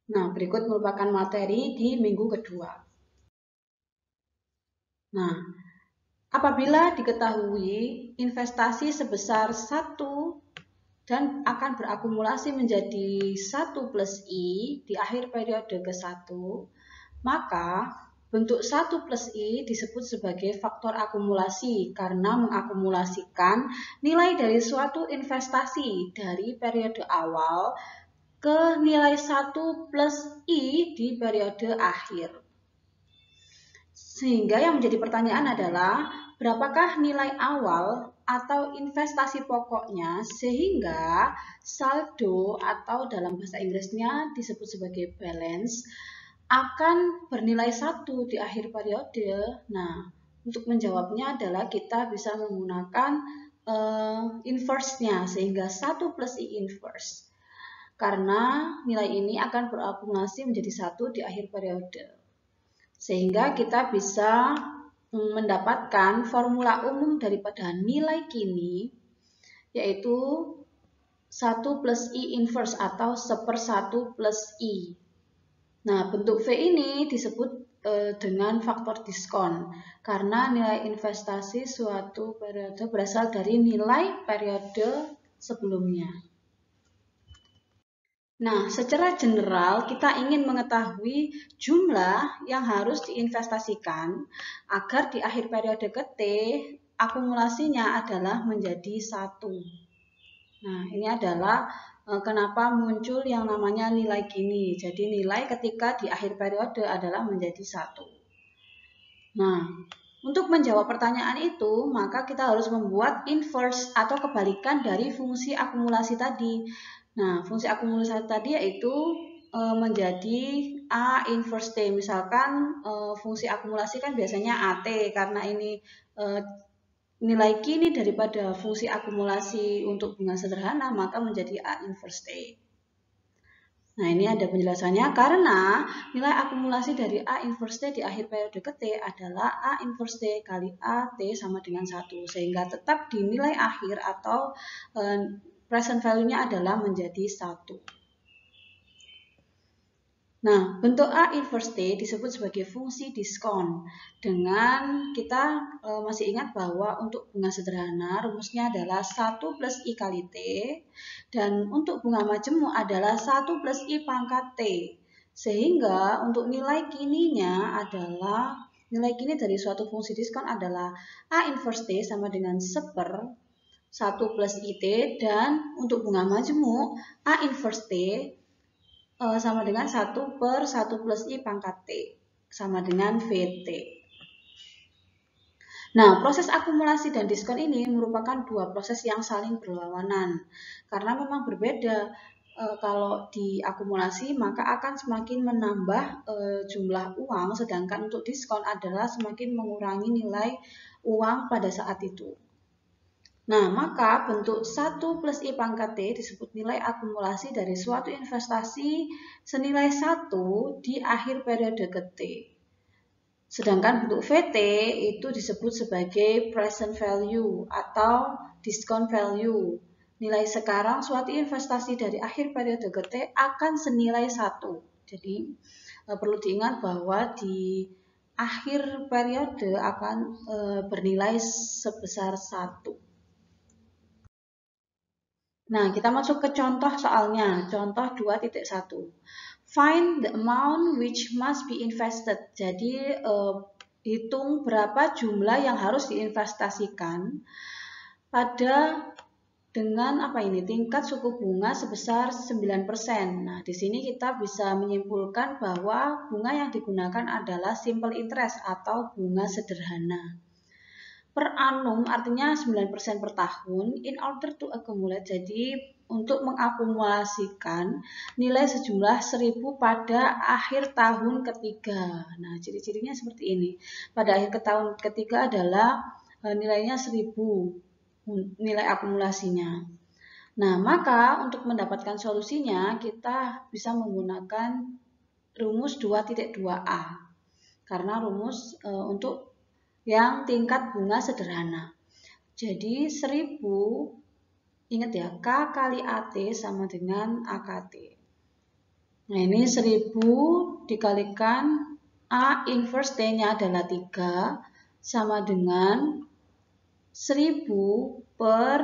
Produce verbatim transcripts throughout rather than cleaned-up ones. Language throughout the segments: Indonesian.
Nah, berikut merupakan materi di minggu kedua. Nah, apabila diketahui investasi sebesar satu dan akan berakumulasi menjadi satu plus I di akhir periode ke satu, maka bentuk satu plus I disebut sebagai faktor akumulasi karena mengakumulasikan nilai dari suatu investasi dari periode awal ke nilai satu plus I di periode akhir. Sehingga yang menjadi pertanyaan adalah berapakah nilai awal atau investasi pokoknya sehingga saldo atau dalam bahasa Inggrisnya disebut sebagai balance akan bernilai satu di akhir periode. Nah, untuk menjawabnya adalah kita bisa menggunakan uh, inverse-nya sehingga satu plus I inverse. Karena nilai ini akan berakumulasi menjadi satu di akhir periode. Sehingga kita bisa mendapatkan formula umum daripada nilai kini, yaitu satu plus I inverse atau sepersatu plus I. Nah, bentuk V ini disebut eh, dengan faktor diskon, karena nilai investasi suatu periode berasal dari nilai periode sebelumnya. Nah, secara general kita ingin mengetahui jumlah yang harus diinvestasikan agar di akhir periode ke T akumulasinya adalah menjadi satu. Nah, ini adalah e, kenapa muncul yang namanya nilai kini. Jadi nilai ketika di akhir periode adalah menjadi satu. Nah, untuk menjawab pertanyaan itu, maka kita harus membuat inverse atau kebalikan dari fungsi akumulasi tadi. Nah, fungsi akumulasi tadi yaitu e, menjadi A inverse T. Misalkan e, fungsi akumulasi kan biasanya A T, karena ini e, nilai kini daripada fungsi akumulasi untuk bunga sederhana, maka menjadi A inverse T. Nah, ini ada penjelasannya karena nilai akumulasi dari A inverse T di akhir periode ke T adalah A inverse T kali A T sama dengan satu. Sehingga tetap di nilai akhir atau e, present value-nya adalah menjadi satu. Nah, bentuk A inverse T disebut sebagai fungsi diskon. Dengan kita e, masih ingat bahwa untuk bunga sederhana rumusnya adalah satu plus I kali T, dan untuk bunga majemuk adalah satu plus I pangkat T. Sehingga untuk nilai kininya adalah, nilai kini dari suatu fungsi diskon adalah A inverse T sama dengan seper satu plus I T, dan untuk bunga majemuk A inverse T sama dengan satu per satu plus I pangkat T sama dengan V T. Nah, proses akumulasi dan diskon ini merupakan dua proses yang saling berlawanan. Karena memang berbeda, e, kalau diakumulasi maka akan semakin menambah e, jumlah uang, sedangkan untuk diskon adalah semakin mengurangi nilai uang pada saat itu. Nah, maka bentuk satu plus I pangkat T disebut nilai akumulasi dari suatu investasi senilai satu di akhir periode ke T. Sedangkan bentuk V T itu disebut sebagai present value atau discount value. Nilai sekarang suatu investasi dari akhir periode ke T akan senilai satu. Jadi perlu diingat bahwa di akhir periode akan e, bernilai sebesar satu. Nah, kita masuk ke contoh soalnya, contoh dua titik satu. Find the amount which must be invested. Jadi, eh, hitung berapa jumlah yang harus diinvestasikan pada dengan apa ini? Tingkat suku bunga sebesar sembilan persen. Nah, di sini kita bisa menyimpulkan bahwa bunga yang digunakan adalah simple interest atau bunga sederhana. Per annum artinya sembilan persen per tahun, in order to accumulate, jadi untuk mengakumulasikan nilai sejumlah seribu pada akhir tahun ketiga. Nah, ciri-cirinya seperti ini. Pada akhir tahun ketiga adalah nilainya seribu, nilai akumulasinya. Nah, maka untuk mendapatkan solusinya kita bisa menggunakan rumus dua titik dua A. Karena rumus e, untuk yang tingkat bunga sederhana. Jadi seribu, ingat ya, K kali A T sama dengan A K T. Nah, ini seribu dikalikan A inverse T-nya adalah tiga, sama dengan seribu per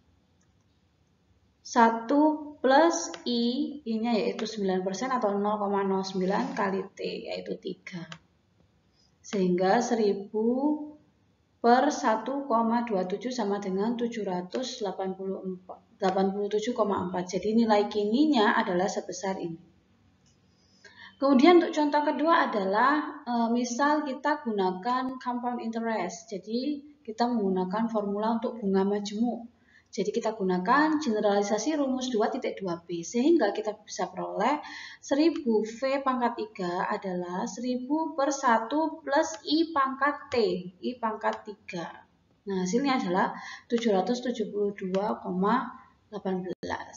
satu plus I, I-nya yaitu sembilan persen atau nol koma nol sembilan kali T, yaitu tiga. Sehingga seribu per satu koma dua tujuh sama dengan tujuh ratus delapan puluh tujuh koma empat. Jadi nilai kininya adalah sebesar ini. Kemudian untuk contoh kedua adalah e, misal kita gunakan compound interest. Jadi kita menggunakan formula untuk bunga majemuk. Jadi kita gunakan generalisasi rumus dua titik dua B sehingga kita bisa peroleh seribu V pangkat tiga adalah seribu per satu plus I pangkat T, I pangkat tiga. Nah, hasilnya adalah tujuh ratus tujuh puluh dua koma satu delapan.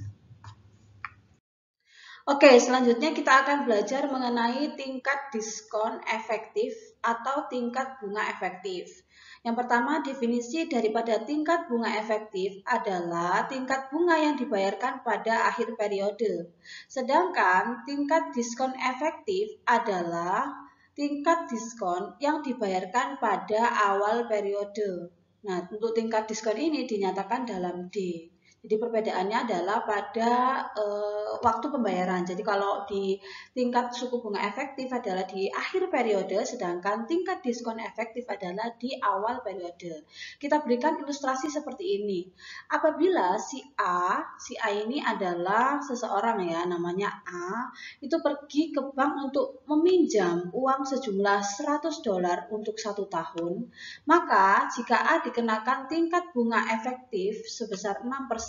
Oke, selanjutnya kita akan belajar mengenai tingkat diskon efektif atau tingkat bunga efektif. Yang pertama, definisi daripada tingkat bunga efektif adalah tingkat bunga yang dibayarkan pada akhir periode. Sedangkan tingkat diskon efektif adalah tingkat diskon yang dibayarkan pada awal periode. Nah, untuk tingkat diskon ini dinyatakan dalam D. Jadi perbedaannya adalah pada e, waktu pembayaran. Jadi kalau di tingkat suku bunga efektif adalah di akhir periode, sedangkan tingkat diskon efektif adalah di awal periode. Kita berikan ilustrasi seperti ini. Apabila si A, si A ini adalah seseorang ya, namanya A, itu pergi ke bank untuk meminjam uang sejumlah seratus dolar untuk satu tahun, maka jika A dikenakan tingkat bunga efektif sebesar enam persen,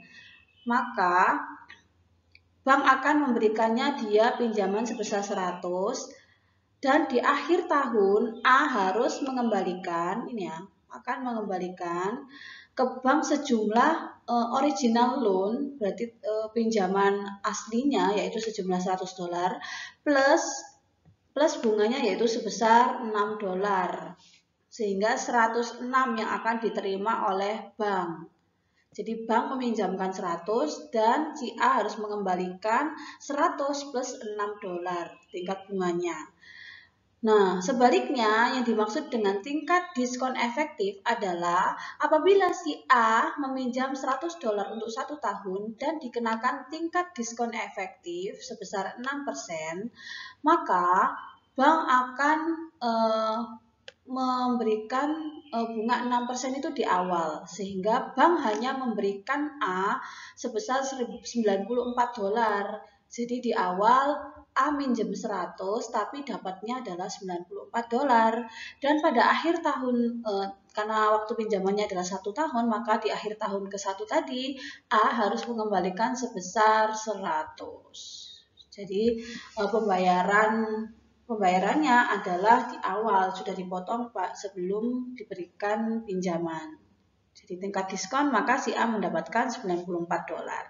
maka bank akan memberikannya dia pinjaman sebesar seratus dan di akhir tahun A harus mengembalikan ini ya, akan mengembalikan ke bank sejumlah uh, original loan, berarti uh, pinjaman aslinya yaitu sejumlah seratus dolar plus plus bunganya yaitu sebesar enam dolar. Sehingga seratus enam yang akan diterima oleh bank. Jadi bank meminjamkan seratus dan si A harus mengembalikan seratus plus enam dolar tingkat bunganya. Nah, sebaliknya yang dimaksud dengan tingkat diskon efektif adalah apabila si A meminjam seratus dolar untuk satu tahun dan dikenakan tingkat diskon efektif sebesar enam persen, maka bank akan eh, memberikan bunga enam persen itu di awal, sehingga bank hanya memberikan A sebesar sembilan puluh empat dolar. Jadi di awal A minjem seratus tapi dapatnya adalah sembilan puluh empat dolar, dan pada akhir tahun eh, karena waktu pinjamannya adalah satu tahun, maka di akhir tahun ke satu tadi A harus mengembalikan sebesar seratus. Jadi eh, pembayaran Pembayarannya adalah di awal, sudah dipotong Pak sebelum diberikan pinjaman. Jadi tingkat diskon maka si A mendapatkan sembilan puluh empat dolar.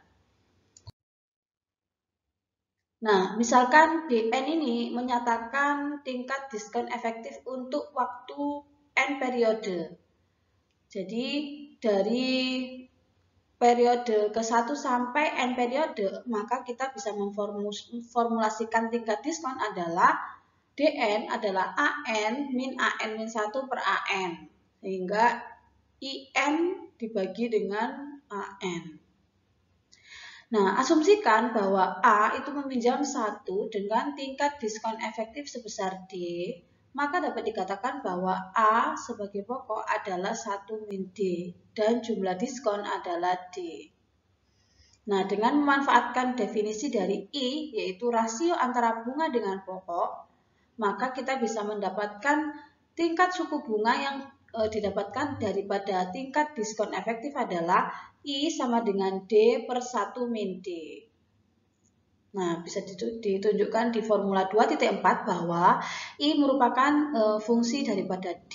Nah, misalkan D N ini menyatakan tingkat diskon efektif untuk waktu N periode. Jadi dari periode ke satu sampai N periode, maka kita bisa memformulasikan tingkat diskon adalah D N adalah A N min A N min satu per A N. Sehingga I N dibagi dengan A N. Nah, asumsikan bahwa A itu meminjam satu dengan tingkat diskon efektif sebesar D, maka dapat dikatakan bahwa A sebagai pokok adalah satu min D dan jumlah diskon adalah D. Nah, dengan memanfaatkan definisi dari I, yaitu rasio antara bunga dengan pokok, maka kita bisa mendapatkan tingkat suku bunga yang e, didapatkan daripada tingkat diskon efektif adalah I sama dengan D per satu min D. Nah, bisa ditunjukkan di formula dua titik empat bahwa I merupakan e, fungsi daripada D.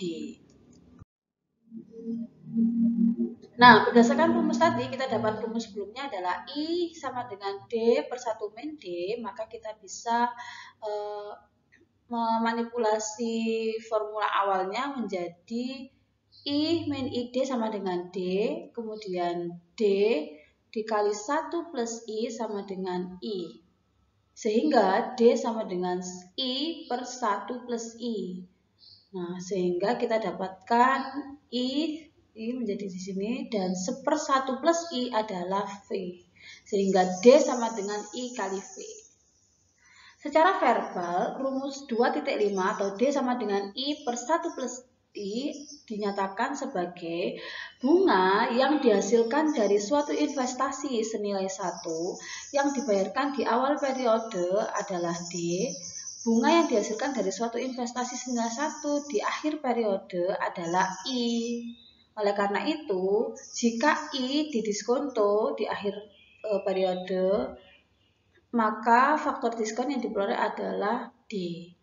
Nah, berdasarkan rumus tadi, kita dapat rumus sebelumnya adalah I sama dengan D per satu min D, maka kita bisa e, memanipulasi formula awalnya menjadi I min I D sama dengan D, kemudian D dikali satu plus I sama dengan I. Sehingga D sama dengan I per satu plus I. Nah, sehingga kita dapatkan I, I menjadi di sini, dan sepersatu plus I adalah V. Sehingga D sama dengan I kali V. Secara verbal, rumus dua titik lima atau D sama dengan I per satu plus I dinyatakan sebagai bunga yang dihasilkan dari suatu investasi senilai satu yang dibayarkan di awal periode adalah D. Bunga yang dihasilkan dari suatu investasi senilai satu di akhir periode adalah I. Oleh karena itu, jika I didiskonto di akhir e, periode, maka faktor diskon yang diperoleh adalah D.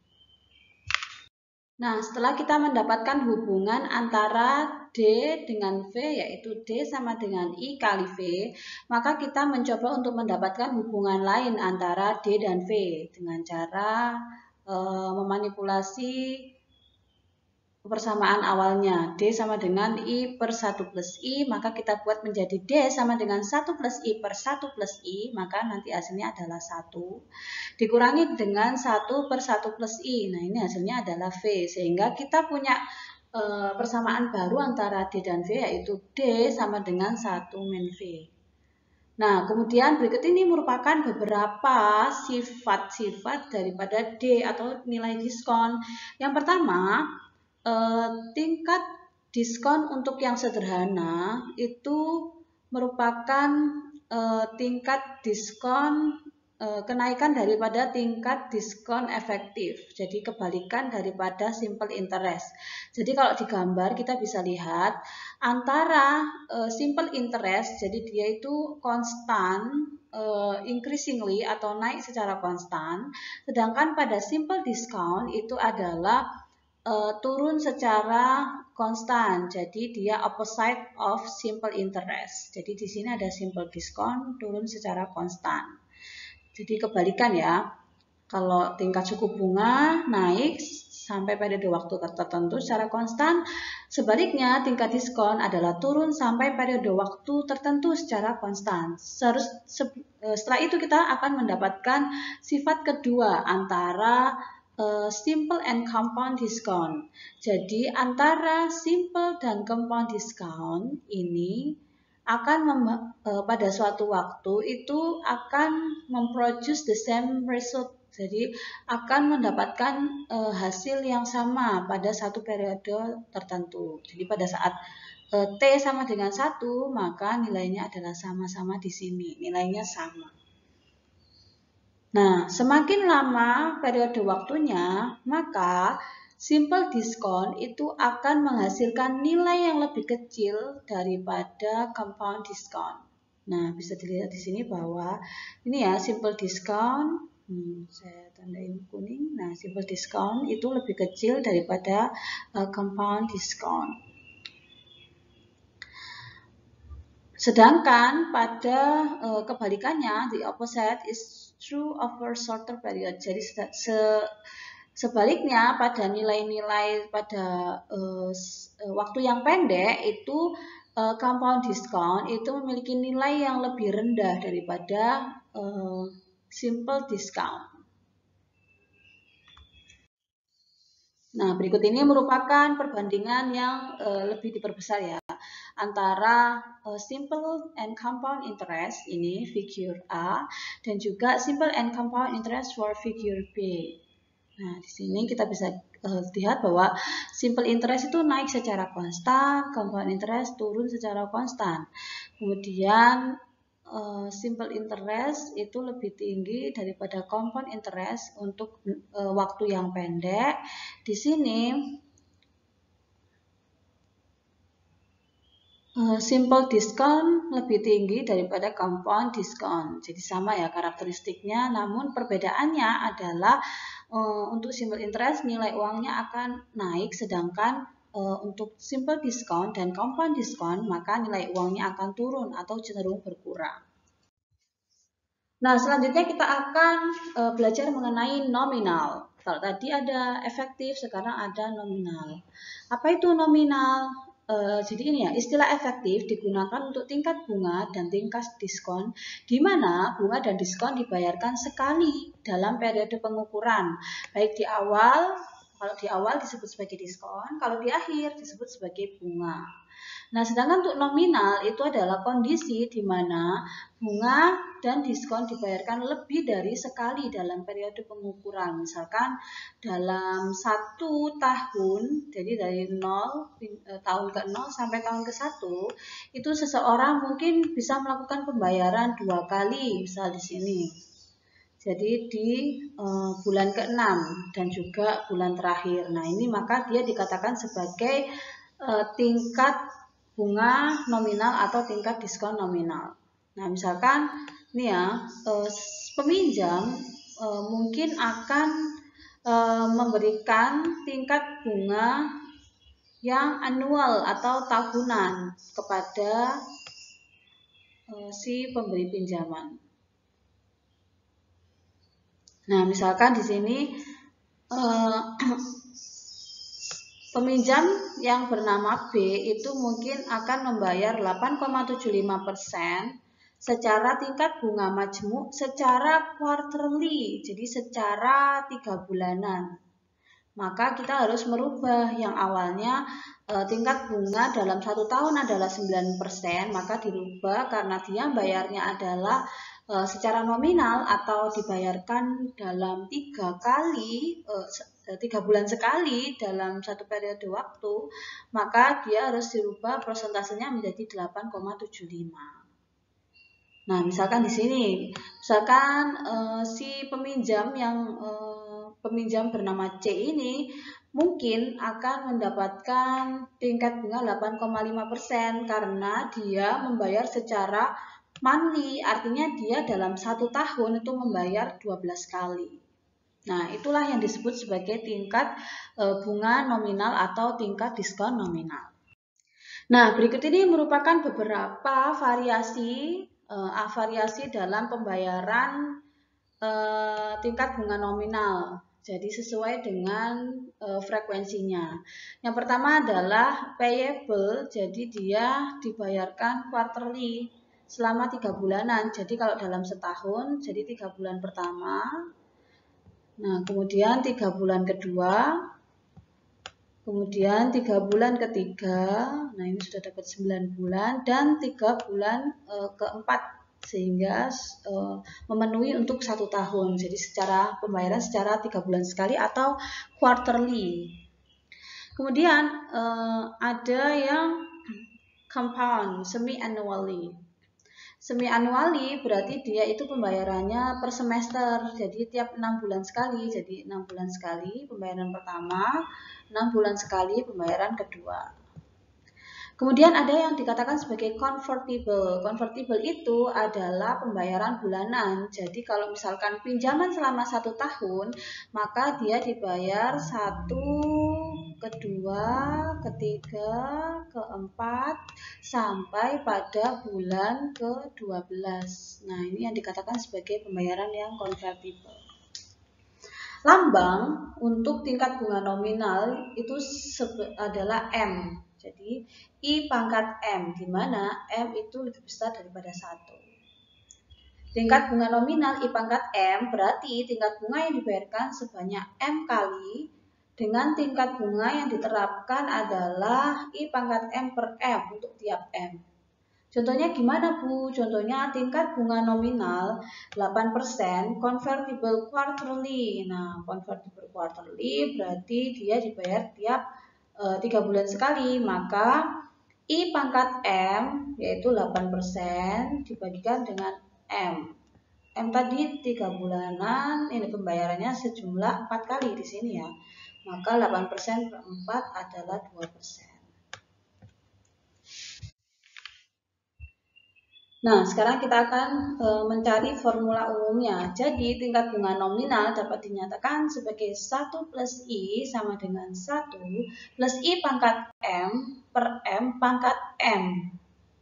Nah, setelah kita mendapatkan hubungan antara D dengan V, yaitu D sama dengan I kali V, maka kita mencoba untuk mendapatkan hubungan lain antara D dan V dengan cara e, memanipulasi persamaan awalnya. D sama dengan I per satu plus I, maka kita buat menjadi D sama dengan satu plus I per satu plus I, maka nanti hasilnya adalah satu. Dikurangi dengan satu per satu plus I, nah ini hasilnya adalah V. Sehingga kita punya e, persamaan baru antara D dan V, yaitu D sama dengan satu min V. Nah, kemudian berikut ini merupakan beberapa sifat-sifat daripada D atau nilai diskon. Yang pertama, Eh, tingkat diskon untuk yang sederhana itu merupakan eh, tingkat diskon eh, kenaikan daripada tingkat diskon efektif. Jadi kebalikan daripada simple interest. Jadi kalau digambar kita bisa lihat antara eh, simple interest, jadi dia itu konstan, uh, increasingly atau naik secara konstan, sedangkan pada simple discount itu adalah Uh, turun secara konstan, jadi dia opposite of simple interest. Jadi di sini ada simple diskon turun secara konstan. Jadi kebalikan ya, kalau tingkat suku bunga naik sampai periode waktu tertentu secara konstan, sebaliknya tingkat diskon adalah turun sampai periode waktu tertentu secara konstan. Setelah itu kita akan mendapatkan sifat kedua antara Uh, simple and compound discount. Jadi antara simple dan compound discount ini akan uh, pada suatu waktu itu akan memproduce the same result. Jadi akan mendapatkan uh, hasil yang sama pada satu periode tertentu. Jadi pada saat uh, T sama dengan satu, maka nilainya adalah sama-sama di sini. Nilainya sama. Nah, semakin lama periode waktunya, maka simple diskon itu akan menghasilkan nilai yang lebih kecil daripada compound diskon. Nah, bisa dilihat di sini bahwa ini ya simple diskon, hmm, saya tandain kuning. Nah, simple diskon itu lebih kecil daripada uh, compound diskon. Sedangkan pada uh, kebalikannya, the opposite is true over shorter period. Jadi se sebaliknya pada nilai-nilai pada uh, waktu yang pendek itu uh, compound discount itu memiliki nilai yang lebih rendah daripada uh, simple discount. Nah, berikut ini merupakan perbandingan yang uh, lebih diperbesar ya antara uh, simple and compound interest ini figure A dan juga simple and compound interest for figure B. Nah, di sini kita bisa uh, lihat bahwa simple interest itu naik secara konstan, compound interest turun secara konstan. Kemudian Uh, simple interest itu lebih tinggi daripada compound interest untuk uh, waktu yang pendek. Di sini uh, simple discount lebih tinggi daripada compound discount. Jadi sama ya karakteristiknya, namun perbedaannya adalah uh, untuk simple interest nilai uangnya akan naik, sedangkan uh, untuk simple discount dan compound discount maka nilai uangnya akan turun atau cenderung berkurang. Nah, selanjutnya kita akan uh, belajar mengenai nominal. Kalau tadi ada efektif, sekarang ada nominal. Apa itu nominal? Uh, jadi ini ya, istilah efektif digunakan untuk tingkat bunga dan tingkat diskon, di mana bunga dan diskon dibayarkan sekali dalam periode pengukuran, baik di awal, kalau di awal disebut sebagai diskon, kalau di akhir disebut sebagai bunga. Nah, sedangkan untuk nominal itu adalah kondisi di mana bunga dan diskon dibayarkan lebih dari sekali dalam periode pengukuran. Misalkan dalam satu tahun, jadi dari nol, tahun ke nol sampai tahun ke satu, itu seseorang mungkin bisa melakukan pembayaran dua kali, misal di sini. Jadi di uh, bulan keenam dan juga bulan terakhir. Nah, ini maka dia dikatakan sebagai uh, tingkat bunga nominal atau tingkat diskon nominal. Nah, misalkan ini ya, eh, peminjam eh, mungkin akan eh, memberikan tingkat bunga yang annual atau tahunan kepada eh, si pemberi pinjaman. Nah, misalkan di sini eh, peminjam yang bernama B itu mungkin akan membayar delapan koma tujuh lima persen secara tingkat bunga majmuk secara quarterly, jadi secara tiga bulanan. Maka kita harus merubah yang awalnya e, tingkat bunga dalam satu tahun adalah sembilan persen, maka dirubah karena dia bayarnya adalah e, secara nominal atau dibayarkan dalam tiga kali e, tiga bulan sekali dalam satu periode waktu, maka dia harus dirubah persentasenya menjadi delapan koma tujuh lima. Nah, misalkan di sini, misalkan uh, si peminjam yang uh, peminjam bernama C ini mungkin akan mendapatkan tingkat bunga delapan koma lima persen karena dia membayar secara monthly, artinya dia dalam satu tahun itu membayar dua belas kali. Nah, itulah yang disebut sebagai tingkat e, bunga nominal atau tingkat diskon nominal. Nah, berikut ini merupakan beberapa variasi e, variasi dalam pembayaran e, tingkat bunga nominal. Jadi sesuai dengan e, frekuensinya. Yang pertama adalah payable, jadi dia dibayarkan quarterly selama tiga bulanan. Jadi kalau dalam setahun, jadi tiga bulan pertama. Nah, kemudian tiga bulan kedua, kemudian tiga bulan ketiga, nah ini sudah dapat sembilan bulan, dan tiga bulan e, keempat, sehingga e, memenuhi untuk satu tahun. Jadi secara pembayaran secara tiga bulan sekali atau quarterly. Kemudian e, ada yang compound, semi-annually. Semi-annually berarti dia itu pembayarannya per semester, jadi tiap enam bulan sekali, jadi enam bulan sekali pembayaran pertama, enam bulan sekali pembayaran kedua. Kemudian ada yang dikatakan sebagai convertible. Convertible itu adalah pembayaran bulanan. Jadi kalau misalkan pinjaman selama satu tahun, maka dia dibayar satu, kedua, ketiga, keempat, sampai pada bulan ke dua belas. Nah, ini yang dikatakan sebagai pembayaran yang convertible. Lambang untuk tingkat bunga nominal itu adalah M. Jadi I pangkat M, di mana M itu lebih besar daripada satu. Tingkat bunga nominal I pangkat M berarti tingkat bunga yang dibayarkan sebanyak M kali dengan tingkat bunga yang diterapkan adalah I pangkat M per M untuk tiap M. Contohnya gimana Bu? Contohnya tingkat bunga nominal delapan persen convertible quarterly. Nah, convertible quarterly berarti dia dibayar tiap e, tiga bulan sekali, maka I pangkat M yaitu delapan persen dibagikan dengan M. M tadi tiga bulanan, ini pembayarannya sejumlah empat kali di sini ya. Maka delapan persen per empat adalah dua persen. Nah, sekarang kita akan e, mencari formula umumnya. Jadi, tingkat bunga nominal dapat dinyatakan sebagai satu plus I sama dengan satu plus I pangkat M per M pangkat M.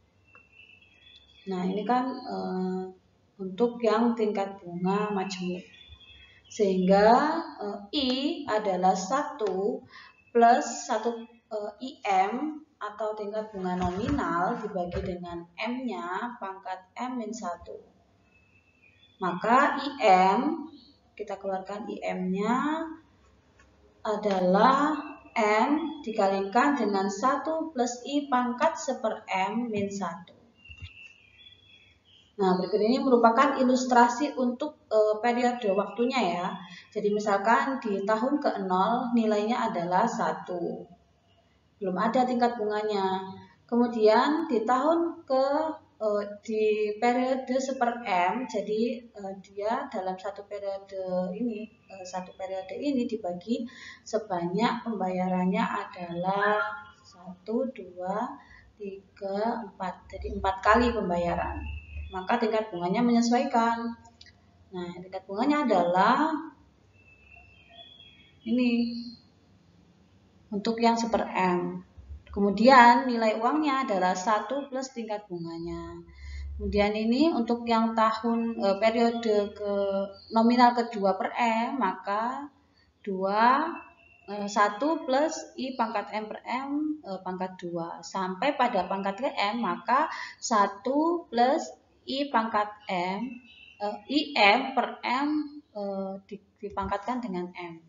Nah, ini kan e, untuk yang tingkat bunga majmuk. Sehingga e, I adalah satu plus satu e, I M atau tingkat bunga nominal dibagi dengan M-nya pangkat M min satu. Maka I M, kita keluarkan I M-nya adalah M dikalikan dengan satu plus I pangkat seper M min satu. Nah, berikut ini merupakan ilustrasi untuk e, periode waktunya ya. Jadi misalkan di tahun ke nol nilainya adalah satu. Belum ada tingkat bunganya. Kemudian di tahun ke e, di periode seper M, jadi e, dia dalam satu periode ini, e, satu periode ini dibagi sebanyak pembayarannya adalah satu, dua, tiga, empat. Jadi empat kali pembayaran. Maka tingkat bunganya menyesuaikan. Nah, tingkat bunganya adalah ini untuk yang seper M. Kemudian nilai uangnya adalah satu plus tingkat bunganya. Kemudian ini untuk yang tahun eh, periode ke nominal kedua per M, maka dua eh, satu plus I pangkat M per M eh, pangkat dua. Sampai pada pangkat ke M, maka satu plus I pangkat M, uh, I M per M uh, dipangkatkan dengan M.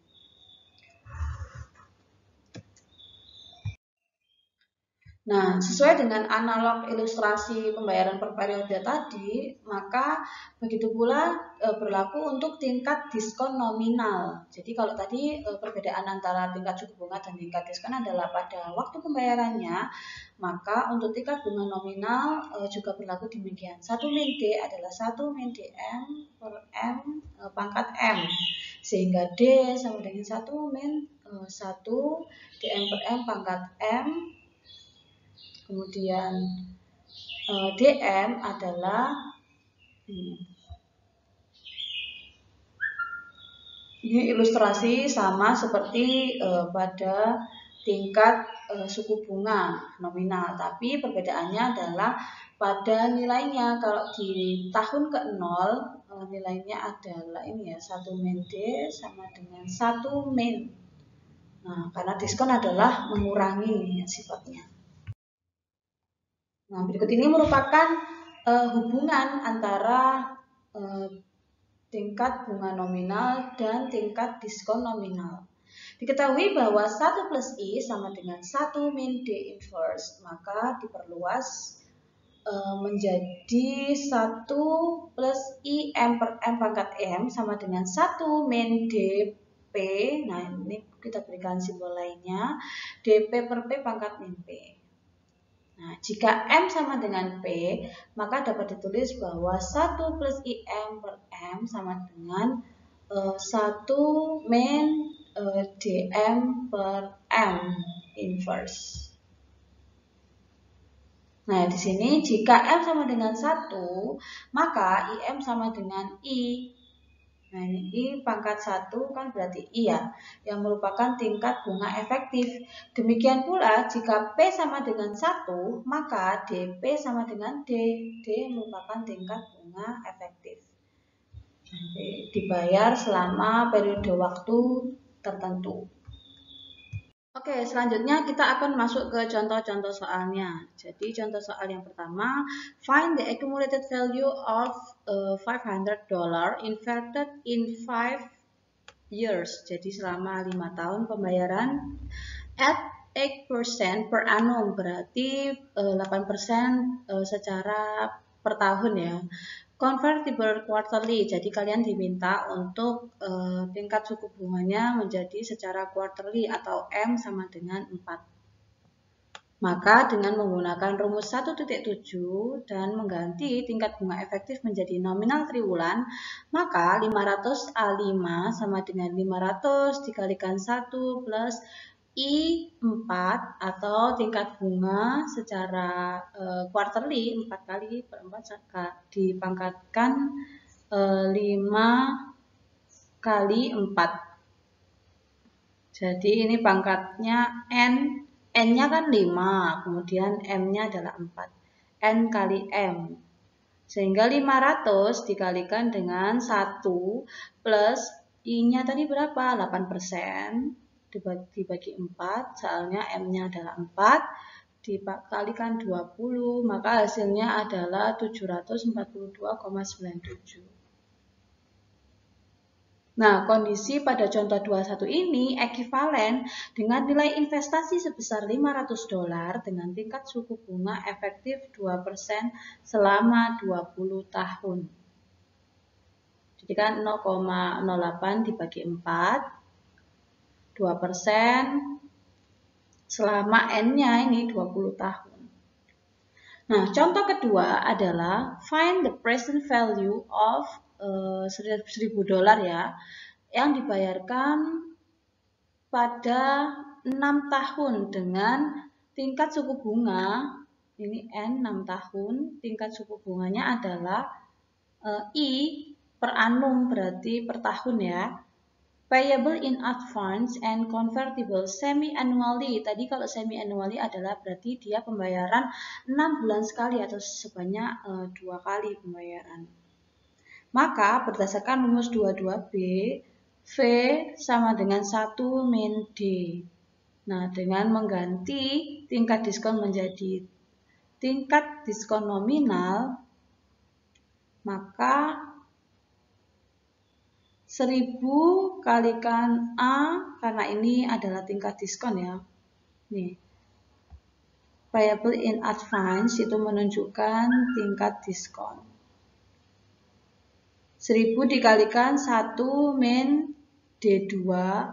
Nah, sesuai dengan analog ilustrasi pembayaran per periode tadi, maka begitu pula e, berlaku untuk tingkat diskon nominal. Jadi kalau tadi e, perbedaan antara tingkat suku bunga dan tingkat diskon adalah pada waktu pembayarannya, maka untuk tingkat bunga nominal e, juga berlaku demikian. satu min D adalah satu min D M per M e, pangkat M. Sehingga D sama dengan satu min e, satu D M per M pangkat M. Kemudian eh, D M adalah ini. Ini ilustrasi sama seperti eh, pada tingkat eh, suku bunga nominal, tapi perbedaannya adalah pada nilainya. Kalau di tahun ke nol eh, nilainya adalah ini ya, satu min D sama dengan satu min. Nah, karena diskon adalah mengurangi ya, sifatnya. Nah, berikut ini merupakan uh, hubungan antara uh, tingkat bunga nominal dan tingkat diskon nominal. Diketahui bahwa satu plus I sama dengan satu min D inverse, maka diperluas uh, menjadi satu plus I M per M pangkat M sama dengan satu min D P. Nah, ini kita berikan simbol lainnya, D P per P pangkat min P. Nah, jika M sama dengan P, maka dapat ditulis bahwa satu plus I M per M sama dengan uh, satu min uh, D M per M inverse. Nah, di sini jika M sama dengan satu, maka I M sama dengan I. Nah, ini I pangkat satu kan berarti I ya, yang merupakan tingkat bunga efektif. Demikian pula jika P sama dengan satu, maka D P sama dengan D. D merupakan tingkat bunga efektif. Jadi, dibayar selama periode waktu tertentu. Oke, selanjutnya kita akan masuk ke contoh-contoh soalnya. Jadi contoh soal yang pertama, find the accumulated value of uh, five hundred dollars inverted in five years. Jadi selama lima tahun pembayaran at eight percent per annum, berarti uh, delapan persen uh, secara per tahun ya. Convertible quarterly, jadi kalian diminta untuk uh, tingkat suku bunganya menjadi secara quarterly atau M sama dengan empat. Maka dengan menggunakan rumus satu titik tujuh dan mengganti tingkat bunga efektif menjadi nominal triwulan, maka lima ratus A lima sama dengan lima ratus dikalikan satu plus I empat atau tingkat bunga secara uh, quarterly empat kali per empat dipangkatkan uh, lima kali empat. Jadi ini pangkatnya N, N-nya kan lima, kemudian M-nya adalah empat. N kali M. Sehingga lima ratus dikalikan dengan satu plus I-nya tadi berapa? delapan persen. Dibagi, dibagi empat, soalnya M-nya adalah empat, dikalikan dua puluh, maka hasilnya adalah tujuh ratus empat puluh dua koma sembilan tujuh. Nah, kondisi pada contoh dua puluh satu ini ekivalen dengan nilai investasi sebesar lima ratus dolar dengan tingkat suku bunga efektif dua persen selama dua puluh tahun. Jadi kan nol koma nol delapan dibagi empat, dua persen selama N-nya ini dua puluh tahun. Nah, contoh kedua adalah find the present value of uh, seribu dolar ya, yang dibayarkan pada enam tahun dengan tingkat suku bunga, ini N enam tahun, tingkat suku bunganya adalah uh, I per annum, berarti per tahun ya. Payable in advance and convertible semi-annually. Tadi kalau semi-annually adalah berarti dia pembayaran enam bulan sekali atau sebanyak uh, dua kali pembayaran. Maka berdasarkan rumus dua puluh dua B, V sama dengan satu min D. Nah, dengan mengganti tingkat diskon menjadi tingkat diskon nominal, maka seribu kalikan A, karena ini adalah tingkat diskon ya. Nih, payable in advance itu menunjukkan tingkat diskon. seribu dikalikan satu min D dua,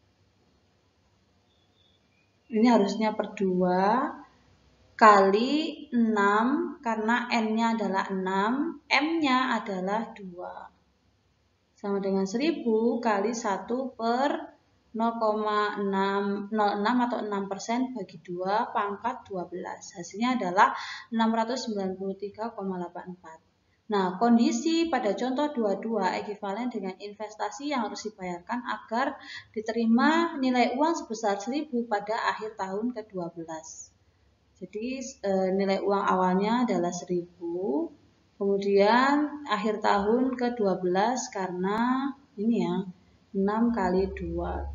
ini harusnya per dua, kali enam, karena N-nya adalah enam, M-nya adalah dua. Sama dengan seribu kali satu per nol koma nol enam atau enam persen bagi dua pangkat dua belas. Hasilnya adalah enam ratus sembilan puluh tiga koma delapan empat. Nah, kondisi pada contoh dua puluh dua ekivalen dengan investasi yang harus dibayarkan agar diterima nilai uang sebesar seribu pada akhir tahun ke dua belas. Jadi e, nilai uang awalnya adalah seribu. Kemudian akhir tahun ke dua belas karena ini ya, enam kali dua.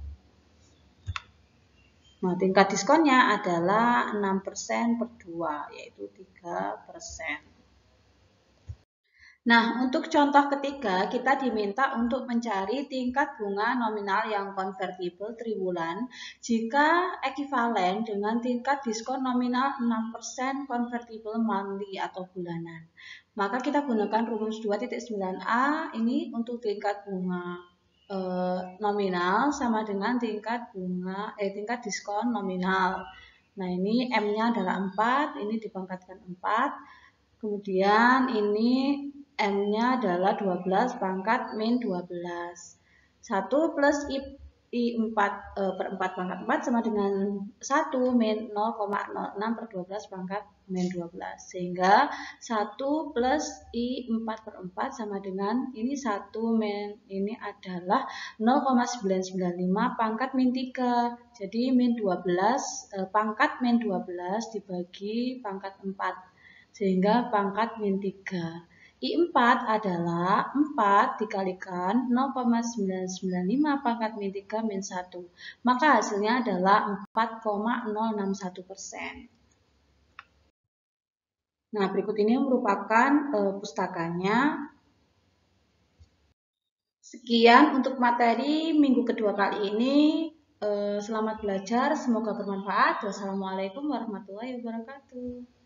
Nah, tingkat diskonnya adalah enam persen per dua, yaitu tiga persen. Nah, untuk contoh ketiga, kita diminta untuk mencari tingkat bunga nominal yang konvertibel triwulan jika ekivalen dengan tingkat diskon nominal enam persen konvertibel monthly atau bulanan. Maka kita gunakan rumus dua titik sembilan A ini untuk tingkat bunga e, nominal sama dengan tingkat bunga eh tingkat diskon nominal. Nah, ini M-nya adalah empat, ini dipangkatkan empat. Kemudian ini M-nya adalah dua belas pangkat min dua belas. satu plus I, I empat e, per empat pangkat empat sama dengan satu min nol koma nol enam per dua belas pangkat min dua belas. Sehingga satu plus I empat per empat sama dengan ini satu min ini adalah nol koma sembilan sembilan lima pangkat min tiga. Jadi min dua belas e, pangkat min dua belas dibagi pangkat empat. Sehingga pangkat min tiga. I empat adalah empat dikalikan nol koma sembilan sembilan lima pangkat min tiga min satu. Maka hasilnya adalah empat koma nol enam satu persen. Nah, berikut ini merupakan uh, pustakanya. Sekian untuk materi minggu kedua kali ini. Uh, selamat belajar, semoga bermanfaat. Wassalamualaikum warahmatullahi wabarakatuh.